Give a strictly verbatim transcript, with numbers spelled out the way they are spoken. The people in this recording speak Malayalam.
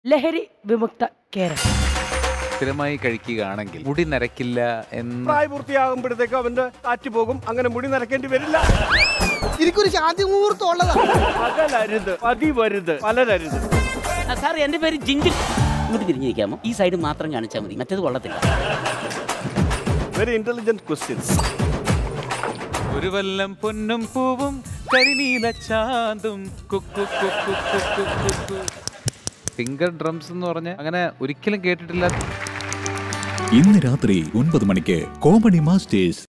ലഹരി വിമുക്ത കേരളം സ്ഥിരമായി കഴിക്കുകയാണെങ്കിൽ മുടി നരക്കില്ല എന്ന് പ്രായപൂർത്തിയാകുമ്പോഴത്തേക്ക് അവന്റെ കാറ്റ് പോകും, അങ്ങനെ മുടി നരക്കേണ്ടി വരില്ല. എനിക്കൊരു ശാന്തി മുഹൂർത്തം ഉള്ളതാണ്. പകലരുത്, പതിവരുത്, പലരരുത്. സാർ എന്റെ പേര് ജിഞ്ചിൽ. ഇങ്ങോട്ട് തിരിഞ്ഞിരിക്കാമോ? ഈ സൈഡ് മാത്രം കാണിച്ചാൽ മതി, മറ്റേത് കൊള്ളത്തില്ല. Very intelligent questions. ഒരു വല്ലം പൊന്നും പൂവും കരിനീല ചാന്തും കുക്കു കുക്കു കുക്കു കുക്കു. ഫിംഗർ ഡ്രംസ് എന്ന് പറഞ്ഞ അങ്ങനെ ഒരിക്കലും കേട്ടിട്ടില്ല. ഇന്ന് രാത്രി ഒൻപത് മണിക്ക് കോമഡി മാസ്റ്റേഴ്സ്.